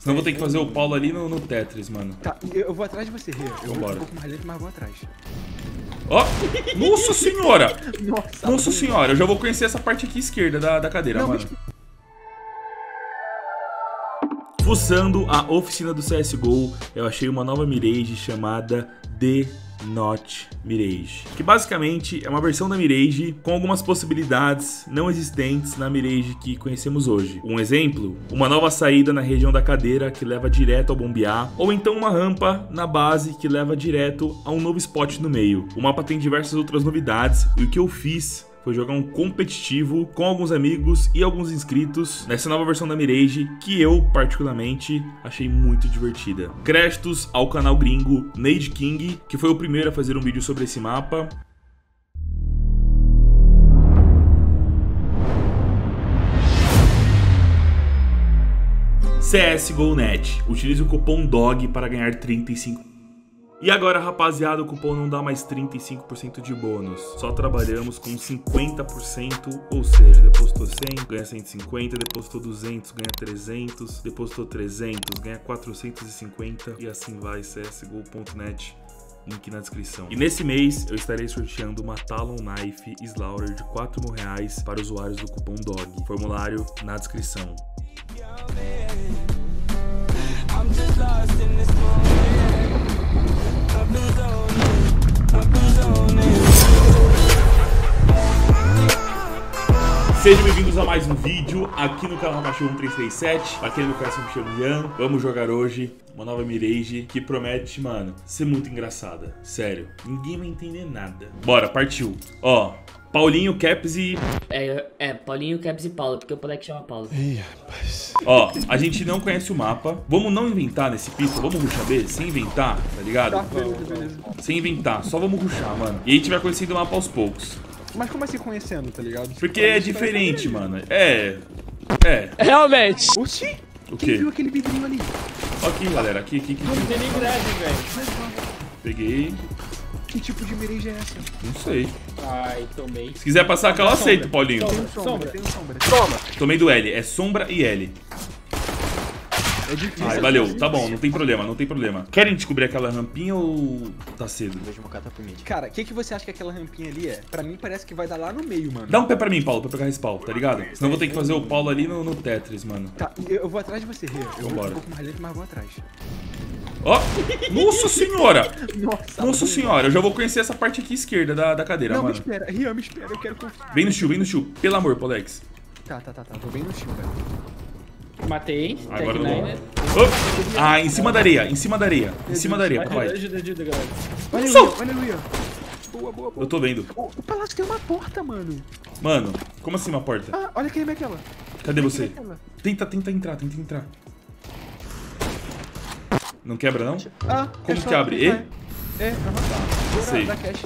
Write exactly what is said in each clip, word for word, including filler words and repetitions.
Senão eu vou ter que fazer o Paulo ali no, no Tetris, mano. Tá, eu, eu vou atrás de você, Rê. Eu Vambora. vou um pouco mais lento, mas vou atrás. Ó! Nossa senhora! Nossa, Nossa senhora, eu já vou conhecer essa parte aqui esquerda da, da cadeira, Não, mano. mas... Fuçando a oficina do C S G O, eu achei uma nova Mirage chamada The Not Mirage, que basicamente é uma versão da Mirage com algumas possibilidades não existentes na Mirage que conhecemos hoje. Um exemplo, uma nova saída na região da cadeira que leva direto ao bombear, ou então uma rampa na base que leva direto a um novo spot no meio. O mapa tem diversas outras novidades e o que eu fiz foi jogar um competitivo com alguns amigos e alguns inscritos nessa nova versão da Mirage, que eu, particularmente, achei muito divertida. Créditos ao canal gringo Nade King, que foi o primeiro a fazer um vídeo sobre esse mapa. C S G O ponto net. Utilize o cupom D O G para ganhar trinta e cinco por cento. E agora, rapaziada, o cupom não dá mais trinta e cinco por cento de bônus. Só trabalhamos com cinquenta por cento, ou seja, depositou cem, ganha cento e cinquenta, depositou duzentos, ganha trezentos, depositou trezentos, ganha quatrocentos e cinquenta e assim vai. C S G O ponto net, link na descrição. E nesse mês eu estarei sorteando uma Talon Knife Slaughter de quatro mil reais para usuários do cupom D O G. Formulário na descrição. Sejam bem-vindos a mais um vídeo aqui no canal Cachorro um três três sete. Pra quem não conhece, eu me chamo Ian. Vamos jogar hoje uma nova Mirage que promete, mano, ser muito engraçada. Sério, ninguém vai entender nada. Bora, partiu. Ó, Paulinho, Caps e... É, é, Paulinho, Caps e Paulo, porque o moleque chama Paulo. Ih, rapaz. Ó, a gente não conhece o mapa. Vamos não inventar nesse pista, vamos rushar B, sem inventar, tá ligado? Tá, beleza, beleza. Sem inventar, só vamos rushar, mano. E a gente vai conhecendo o mapa aos poucos. Mas como assim conhecendo, tá ligado? Porque é diferente, mano. É... É... Realmente. Oxi! O Quem quê? viu aquele vidrinho ali? Aqui, galera, aqui, aqui, aqui. Não tem nem grade, velho. Peguei... Que tipo de Mirage é essa? Não sei. Ai, tomei. Se quiser passar a cal, eu aceito, Paulinho. Tem um sombra, Sombra. tem um sombra. Toma! Tomei do L, é sombra e L. É difícil. Ai, valeu, tá bom, não tem problema, não tem problema. Querem descobrir aquela rampinha ou tá cedo? Cara, o que, que você acha que aquela rampinha ali é? Pra mim parece que vai dar lá no meio, mano. Dá um pé pra mim, Paulo, pra pegar respawn, tá ligado? Senão eu vou ter que fazer o Paulo ali no, no Tetris, mano. Tá, eu, eu vou atrás de você, Rê. Eu vou Vambora. um pouco mais lento, mas vou atrás. Ó, nossa senhora! Nossa, Nossa senhora, eu já vou conhecer essa parte aqui esquerda da, da cadeira, Não, me mano. espera. Rian, me espera. Eu quero confiar. Vem no shield, vem no shield. Pelo amor, Polex. Tá, tá, tá, tá. Tô bem no chão, velho. Matei. Agora eu Tech não. Nine. Oh. Ah, em cima da areia, em cima da areia. Em cima da areia, papai. Ajuda, ajuda, galera. Olha o Nossa! Rian, olha o Rian. Boa, boa, boa. Eu tô vendo. O, o palácio tem uma porta, mano. Mano, como assim uma porta? Ah, olha quem é aquela. Cadê você? Quem é aquela? Tenta, tenta entrar, tenta entrar. Não quebra, não? Ah, Como é só que abre? E? clicar. É, aham. Uhum. Sei. Da cash.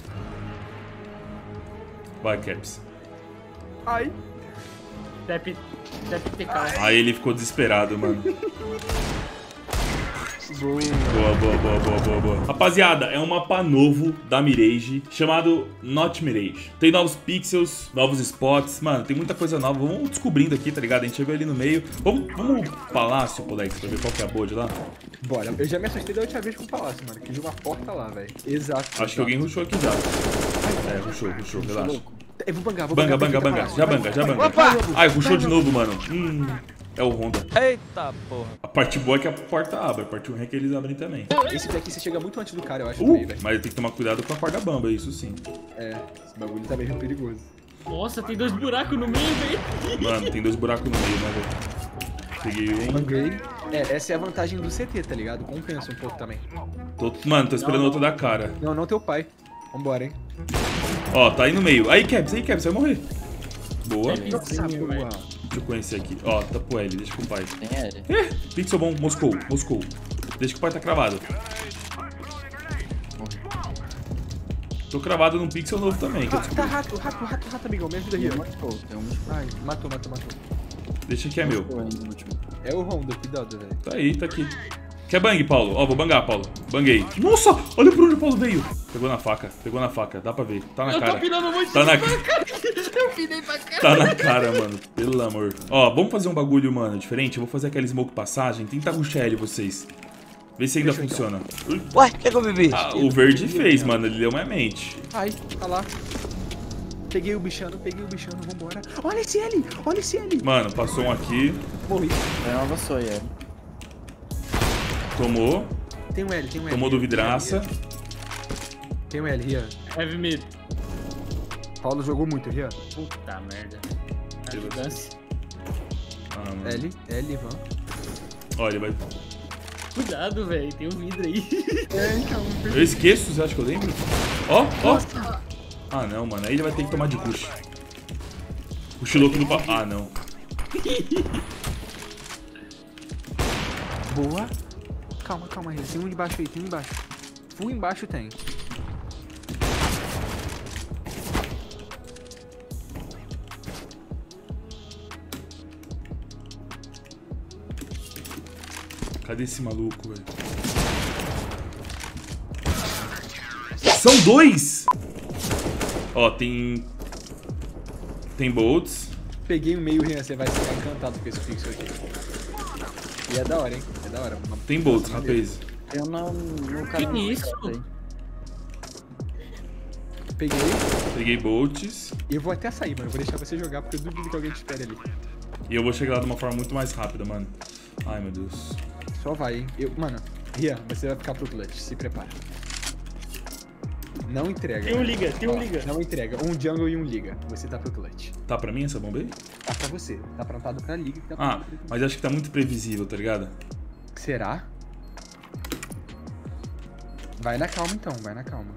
Vai, Caps. Ai. Tap, tap T K. Aí ele ficou desesperado, mano. Boa. Boa, boa, boa, boa, boa, boa. Rapaziada, é um mapa novo da Mirage, chamado Not Mirage. Tem novos pixels, novos spots, mano, tem muita coisa nova. Vamos descobrindo aqui, tá ligado? A gente chegou ali no meio. Vamos, vamos pro palácio, Polex, pra ver qual que é a boa de lá? Bora. Eu já me assustei da última vez com o palácio, mano. Que viu uma porta lá, velho. Exato. Acho que alguém rushou aqui já. É, rushou, rushou, relaxa. Eu vou bangar, vou Banga, bangar. banga, banga. Já banga, já banga. Ai, rushou de novo, mano. Hum, é o Honda. Eita porra. A parte boa é que a porta abre, a parte ruim é que eles abrem também. Esse daqui você chega muito antes do cara, eu acho. Uh, também, velho. mas tem que tomar cuidado com a corda bamba, isso sim. É, esse bagulho tá meio perigoso. Nossa, tem dois buracos no meio, velho. Mano, tem dois buracos no meio, né, velho? Peguei um. Banguei. É, essa é a vantagem do C T, tá ligado? Compensa um pouco também. Tô, mano, tô esperando outro da cara. Não, não teu pai. Vambora, hein? Ó, tá aí no meio. Aí, Caps, aí, Caps, vai morrer. Boa. Nossa, boa. Deixa eu conhecer aqui. Ó, tá pro L, deixa com o pai. Tem L. Eh, pixel bom, Moscou, Moscou. Deixa que o pai tá cravado. Tô cravado num pixel novo também. Que eu Ah, tá descobri. rato, rato, rato, rato, amigão. Me ajuda aí. Pô, tem um Ai, matou, matou, matou. Deixa que é meu. no último. É o Honda, cuidado, velho. Tá aí, tá aqui. Quer bang, Paulo? Ó, vou bangar, Paulo. Banguei. Nossa, olha por onde o Paulo veio. Pegou na faca, pegou na faca. Dá pra ver. Tá na Eu cara. tô pinando muito Tá na pra cá. Eu pinei pra cá. Tá na cara, mano. Pelo amor. Ó, vamos fazer um bagulho, mano, diferente. Eu vou fazer aquela smoke passagem. Tenta rushar ele, vocês. Vê se ainda Fechou, funciona. Ué, o que, que eu bebi? Ah, o verde fez, mano. Ele deu minha mente. Ai, tá lá. Peguei o bichano, peguei o bichano, vambora. Olha esse L, olha esse L. Mano, passou um aqui. Morri. É uma vassoura, é. Tomou. Tem um L, tem um L. Tomou do vidraça. Tem um L, Rian. Heavy mid. Paulo jogou muito, Rian. Puta merda. Arrogância. Ah, mano. L, L, Ivan. Olha, ele vai... Cuidado, velho. Tem um vidro aí. É, então. Eu esqueço, você acha que eu lembro? Ó, ó. Ah, não, mano. Aí ele vai ter que tomar de push. Push louco no papo. Ah, não. Boa. Calma, calma, Rian. Tem um embaixo aí, tem um embaixo. Full embaixo tem. Cadê esse maluco, velho? São dois! Ó, tem... Tem bolts. Peguei o meio, Rian. Você vai ficar encantado com esse fixo aqui. E é da hora, hein? É da hora. Uma- Tem bolts, rapaz. Eu não... no canal. Que isso? Peguei. Peguei bolts. E eu vou até sair, mano. Eu vou deixar você jogar, porque eu duvido que alguém te espere ali. E eu vou chegar lá de uma forma muito mais rápida, mano. Ai, meu Deus. Só vai, hein? Eu, mano, Rian, você vai ficar pro clutch. Se prepara. Não entrega. Tem um liga, tem um Ó, liga. Não entrega. Um jungle e um liga. Você tá pro clutch. Tá pra mim essa bomba aí? Tá pra você. Tá aprontado pra liga. Tá Ah, aprontado pra... mas acho que tá muito previsível, tá ligado? Será? Vai na calma então, vai na calma.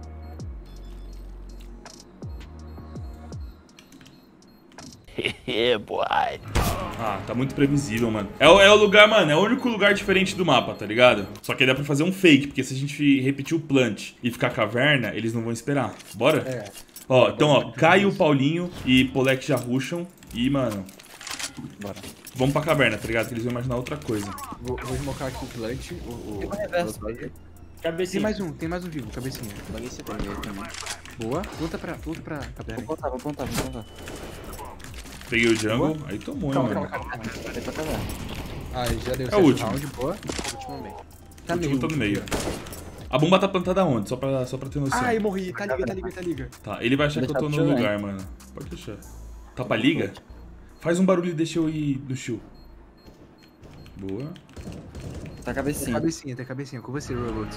É, boy. Ah, tá muito previsível, mano. É, o- é o lugar, mano, é o único lugar diferente do mapa, tá ligado? Só que aí dá pra fazer um fake, porque se a gente repetir o plant e ficar caverna, eles não vão esperar. Bora? É. Ó, então, ó, Caio, Paulinho e Polek já rusham. E, mano, Bora. vamos pra caverna, tá ligado? Que eles vão imaginar outra coisa. Vou, vou smocar aqui o clutch. O, o... Tem um reverso. Tem Cabecinha. mais um, tem mais um vivo, cabecinha. Baguei esse também. Boa. Luta pra, luta pra caverna. Vou plantar, vou plantar, vou plantar. Peguei o jungle, aí tomou, hein, Calma, mano. calma, calma. Vai pra caverna. Ah, já deu É o certo último. round, boa. Último meio. Tá O último tá no meio. A bomba tá plantada onde? Só pra, só pra ter noção. Ai, morri. Tá liga, tá liga, tá liga. Tá, ele vai achar que eu tô no Deixar pro lugar, mano. Pode deixar. Tá pra liga? Faz um barulho e deixa eu ir do shield. Boa. Tá Tem cabecinha. cabecinha, tem cabecinha. Com você, Robot.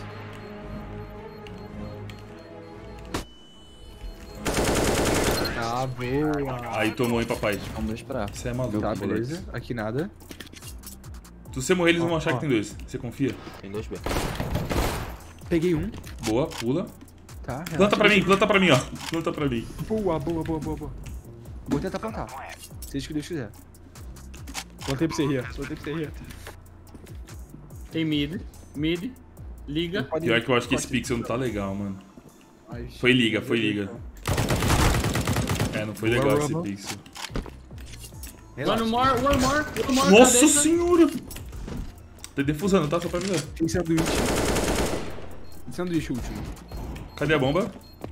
Ah, boa. Aí tomou, hein, papai. Vamos esperar. Você é maluco, Tá, moleque. beleza. Aqui nada. Se você morrer, eles vão Ó, achar ó. que tem dois. Você confia? Tem dois B. Peguei um. Boa, pula. Tá, relaxa. Planta pra mim, planta pra mim, ó. Planta pra mim. Boa, boa, boa, boa, boa. Vou tentar plantar. Seja o que Deus quiser. Plantei pra você rir. Plantei pra você rir. Tem mid. Mid. Liga. Pode Pior ir. que eu acho que esse Pode ir. pixel não tá legal, mano. Ai, Foi liga, foi liga. É, não foi Boa, legal boa, esse boa. pixel. One more, one more, one more. Nossa cabeça. senhora! Tá defusando, tá? Só pra mim, ó. Tem sanduíche. Sanduíche último. Cadê a bomba?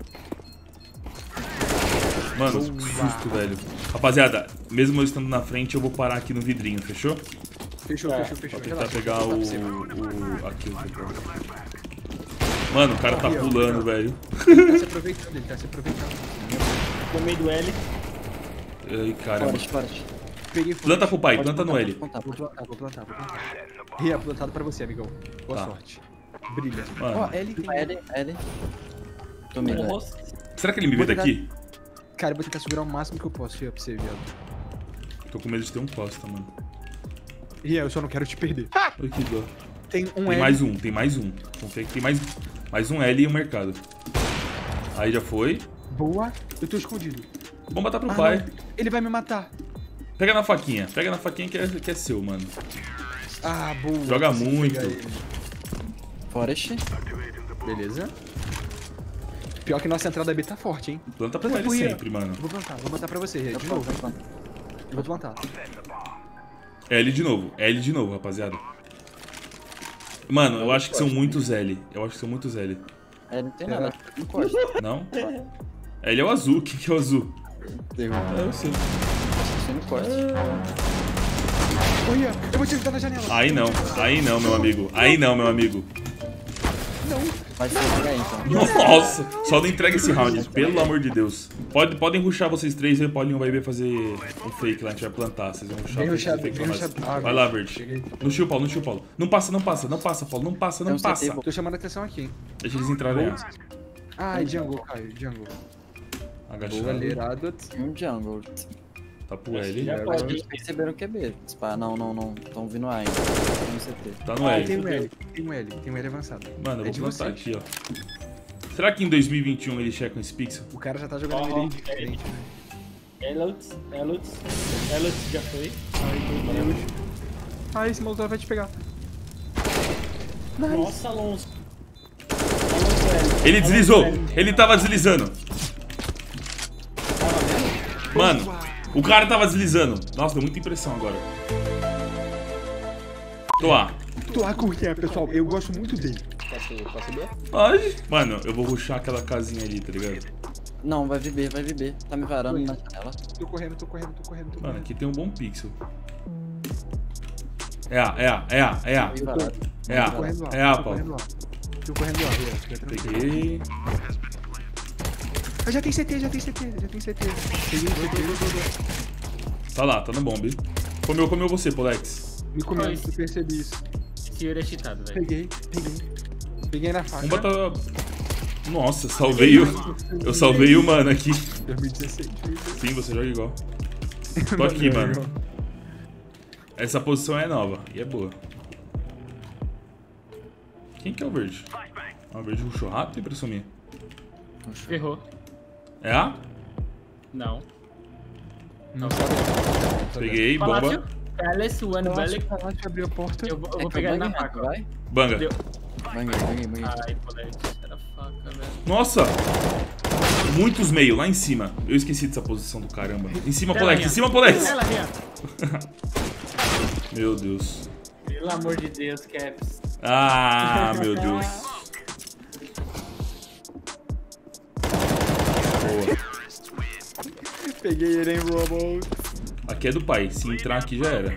Mano, que susto, velho. Rapaziada, mesmo eu estando na frente, eu vou parar aqui no vidrinho, fechou? Fechou, É, fechou, fechou. Pra tentar Relaxa, pegar vou o... plantar pra você. o... Aqui, o botão. Mano, o cara tá Aqui, ó, pulando, aqui, ó. velho. Ele tá se aproveitando, ele tá se aproveitando. Tomei do L. Ai, caramba. Forte, forte. Peguei fogo. Planta pro pai, Pode planta no plantar, L. pode plantar, Vou pode plantar, vou plantar, vou plantar. Ria, plantado pra você, amigão. Boa Tá. sorte. Brilha. Mano. Ó, L tem... plantar. L, L. Tomei, velho. Nossa. Será que ele me vê Vou tentar- daqui? Cara, eu vou tentar segurar o máximo que eu posso, Ria, pra você, viado. Tô com medo de ter um costa, mano. Ria, eu só não quero te perder. Ai, que dó. Tem um Tem L. mais um, tem mais um. Confia que tem mais, mais um L e um mercado. Aí já foi. Boa. Eu tô escondido. Bomba tá pro Ah, pai. não. Ele vai me matar. Pega na faquinha. Pega na faquinha que é, que é seu, mano. Ah, boa. Joga Consegui muito. pegar ele. Forest. Beleza. Pior que nossa entrada B tá forte, hein? Planta pro Planta L pro Ria. sempre, mano. Eu vou plantar, vou plantar pra você, Ria, de novo. Eu vou plantar. L de novo. L de novo, rapaziada. Mano, eu acho que são muitos L. Eu acho que são muitos L. É, não tem nada. Não corte. Não? L é o azul. Quem que é o azul? Derruba. É, eu sei. Acho que você não corte. Olha, eu vou te ajudar na janela. Aí não. Aí não, meu amigo. Aí não, meu amigo. Vai se entregar aí, então. Nossa, só não entrega esse round, pelo amor de Deus. Pode, podem rushar vocês três aí, o Paulinho vai ver fazer um fake lá, a gente vai plantar. Vocês vão rushar, Vem fazer rushar, fake vem pra nós. rushar. Ah, Vai lá, Verde. cheguei. No shield, Paulo, no shield, Paulo. Não passa, não passa, não passa, Paulo. Não passa, não Tem um passa. C T, Tô chamando a atenção aqui, hein. Deixa eles entrarem aí. Ai, jungle, Caio, jungle. Boa, Agachado. lerado. Tem um jungle. Tá pro L. Já É, pode Eles ir. perceberam que é B. Spa, não, não, não. Estão vindo A ainda. Tem um C T. Tá no Ah, L. tem um L, tem um L, tem um L avançado. Mano, eu É vou de plantar vocês. aqui, ó. Será que em dois mil e vinte e um eles checam esse pixel? O cara já tá jogando Ó, ele diferente, né? Elots, Elots, Elots já foi. Ai, meu Deus. Ai, esse molotov vai te pegar. Nice. Nossa, Alonso. Alonso L. Ele Alonso deslizou. L. Ele tava deslizando. Mano, o cara tava deslizando. Nossa, deu muita impressão agora. Tô A. Tô A com o que é, pessoal? Eu gosto muito dele. Posso, posso ver? Ai. Mano, eu vou rushar aquela casinha ali, tá ligado? Não, vai vir B, vai vir B. Tá me varando na janela. Tô correndo, tô correndo, tô correndo, tô Mano, correndo. aqui tem um bom pixel. É A, é A, é A, é A. Meio varado. É A, Tô correndo A, é A, tô Paulo. correndo A. Tô correndo A, Ria, fica tranquilo. Peguei. Ah, já tem C T, já tem C T, já tem C T. Peguei C T. Tá lá, tá no bomb. Comeu, comeu você, Polex. Me comendo, Dois. eu percebi isso. Esse Yuri é cheatado, velho. Peguei, peguei. Peguei na faca. Vamos botar... Nossa, salvei o... Eu salvei o mano aqui. dois mil e dezesseis. Sim, você joga igual. Tô aqui, mano. Essa posição é nova e é boa. Quem que é o verde? Ah, o verde rushou rápido, impressão minha. Ferrou. É A? Não. Não sabe. Peguei, Palácio, bomba. Palace, One Nossa, Valley. o Palácio abriu a porta. Eu vou, eu É vou que pegar eu ele na banguei, faca. vai? Banga. Deu. Banguei, banguei, banguei. Ai, Polex. Era faca, velho. Nossa! Muitos meio, lá em cima. Eu esqueci dessa posição do caramba. Em cima, Ela, Polex, minha. em cima, Polex! Ela, minha. Meu Deus. Pelo amor de Deus, Caps. Ah, meu Deus. Boa. Peguei ele em Robo. Aqui é do pai. Se entrar aqui já era.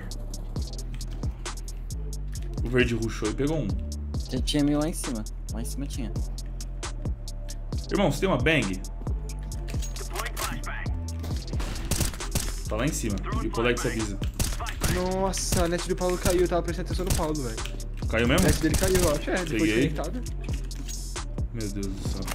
O verde rushou e pegou um. Já tinha mil lá em cima. Lá em cima tinha. Irmão, você tem uma bang? Tá lá em cima. E o Polex avisa. Nossa, a net do Paulo caiu, eu tava prestando atenção no Paulo, velho. Caiu A mesmo? net dele caiu, eu acho. É, depois de Peguei. conectado. Meu Deus do céu.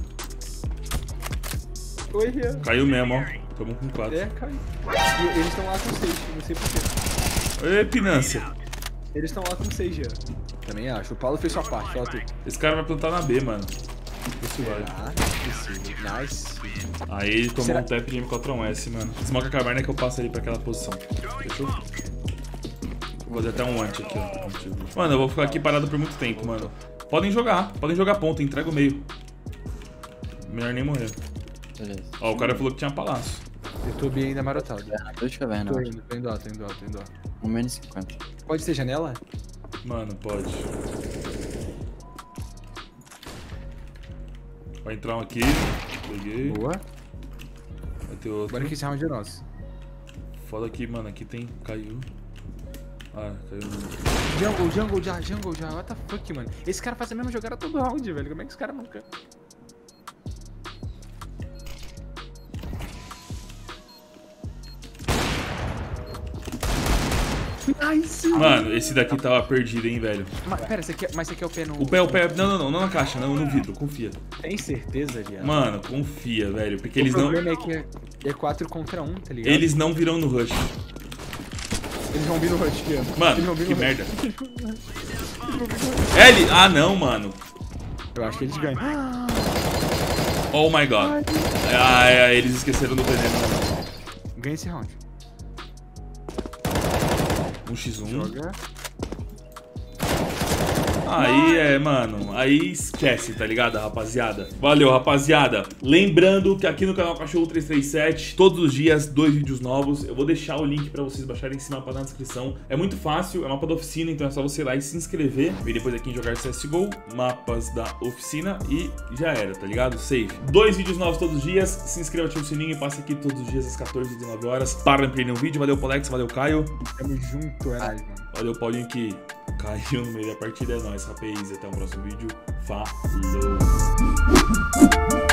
Oi, Rian. Caiu mesmo, ó. Tamo com quatro. É, caiu. E eles estão lá com seis, não sei porquê. Ê, Pinância. Eles estão lá com seis, Rian. Também acho. O Paulo fez sua parte, fala tu. Esse cara vai plantar na B, mano. Isso vai. Ah, possível. Nice. Aí ele tomou Será- um tap de M quatro um S, mano. Smoke a caverna que eu passo ali pra aquela posição. Fechou? Vou fazer até um anti aqui, ó. Mano, eu vou ficar aqui parado por muito tempo, mano. Podem jogar, podem jogar ponta, entrega o meio. Melhor nem morrer. Beleza. Ó, o cara falou que tinha palácio. Eu tô bem ainda marotado. Dois de caverna, Tô eu acho. indo, tô indo lá, tô indo lá, tô indo lá. Um menos cinquenta. Pode ser janela? Mano, pode. Vai entrar um aqui. Peguei. Boa. Vai ter outro. Agora que esse round é nosso. Foda aqui, mano. Aqui tem. Caiu. Ah, caiu. Jungle, jungle já, jungle já. What the fuck, mano? Esse cara faz a mesma jogada todo round, velho. Como é que esse cara nunca... Nice! Mano, esse daqui tava perdido, hein, velho. Mas, pera, esse aqui, é- mas esse aqui é o pé no... O pé, o pé. Não, não, não. Não na caixa, não no vidro. Confia. Tem certeza, viado? Mano, confia, velho. Porque O eles não. problema é que é- é quatro contra um, tá ligado? Eles não virão no rush. Eles vão vir no rush, viado. Eles Mano, vão vir que no merda. rush. L! Ah, não, mano. Eu acho que eles ganham. Oh my god. Ah, é, eles esqueceram do veneno. Ganha esse round. um contra um. Joga. Aí é, mano, aí esquece, tá ligado, rapaziada? Valeu, rapaziada. Lembrando que aqui no canal Cachorro três três sete, todos os dias, dois vídeos novos. Eu vou deixar o link pra vocês baixarem esse mapa na descrição. É muito fácil, é mapa da oficina, então é só você ir lá e se inscrever. Vem depois aqui em jogar C S G O, mapas da oficina e já era, tá ligado? Save. Dois vídeos novos todos os dias. Se inscreva, ativa o sininho e passe aqui todos os dias às quatorze e dezenove horas para não perder um vídeo. Valeu, Polex, valeu, Caio. Tamo junto, é nóis, mano. Valeu, Paulinho, que caiu no meio da partida. É nóis, rapaz. Até o próximo vídeo. Falou!